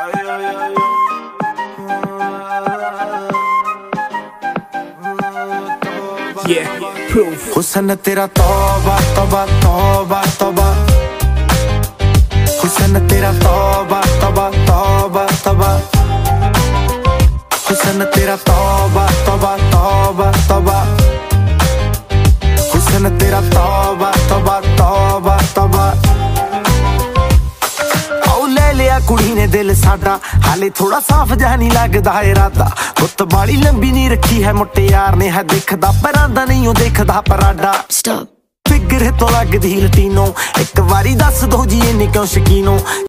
हुसन तेरा तौबा तौबा तौबा तौबा, हुसन तेरा तौबा तौबा तौबा तौबा, हुसन तेरा तौबा तौबा तौबा तौबा, हुसन तेरा तौबा तौबा तौबा तौबा। कुड़ी ने दिल साडा हाले थोड़ा साफ जा नहीं लगदा इरादा, गुत्त बाली लंबी नहीं रखी है मुट्टे यार ने, है दिखदा परांदा नहीं देखदा पराडा। फिगर तो लगदी लटीनो, एक बारी दस दो जी इन्नी क्यों शकीनो।